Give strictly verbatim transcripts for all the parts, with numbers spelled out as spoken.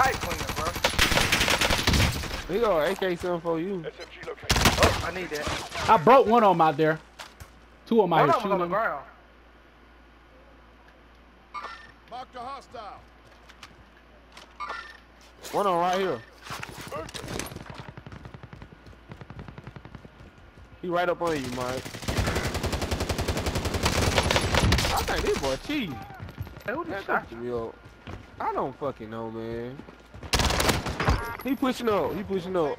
pipe cleaner, bro. He go A K seven for you. Oh, I need that. I broke one of them out there. Two of them One out of here them on the shooting. ground. Mark the hostile. One on right here. He right up on you, Mike. I think this boy cheating. Hey, who That just shot me up. I don't fucking know, man. He pushing up. He pushing up.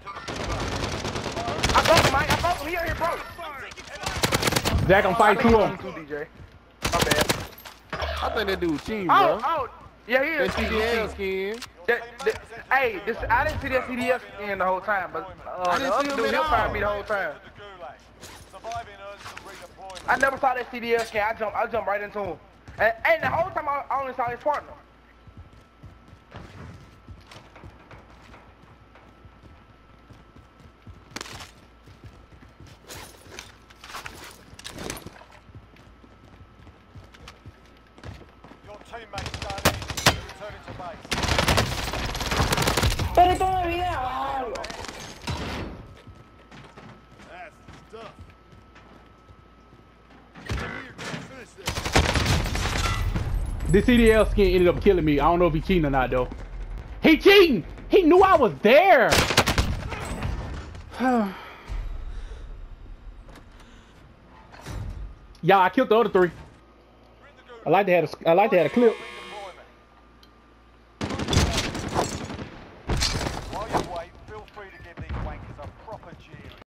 I broke him, Mike. I broke him. He out here broke. Zach, I'm fighting two of them. Too, D J. My bad. I think that dude cheating, Oh, bro. oh. Yeah, he is. That C D L skin. That, that, hey, this, I didn't see that C D S skin the whole time, but uh, I the didn't other see him dude, at he'll all. find me the whole time. I never saw that C D S skin. I jumped, I jumped right into him. And, and the whole time I, I only saw his partner. Pero todavía algo. That's stuff. Here, finish this. This C D L skin ended up killing me. I don't know if he cheating or not though. He cheating! He knew I was there! Yeah, I killed the other three. I like to have a, I like to have a clip.